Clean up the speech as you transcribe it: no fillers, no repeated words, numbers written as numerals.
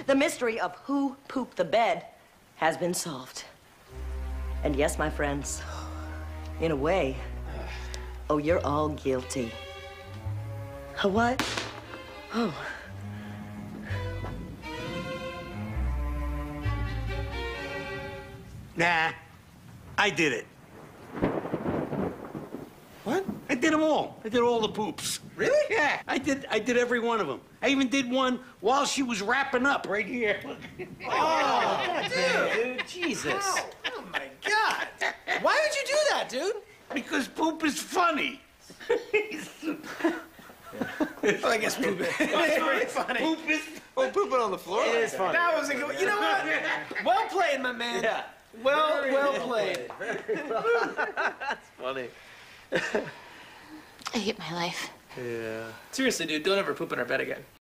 The mystery of who pooped the bed has been solved. And yes, my friends, in a way, oh, you're all guilty. What? Oh. Nah, I did it. What? I did them all. I did all the poops. Really? Yeah, I did every one of them. I even did one while she was wrapping up right here. Oh, dude, Jesus. Ow. Oh, my God. Why would you do that, dude? Because poop is funny. Well, I guess poop is pretty funny. Poop is... Oh, pooping on the floor? It is funny. That was a good... You know what? Well played, my man. Yeah. Well played. That's funny. I hate my life. Yeah. Seriously, dude, don't ever poop in our bed again.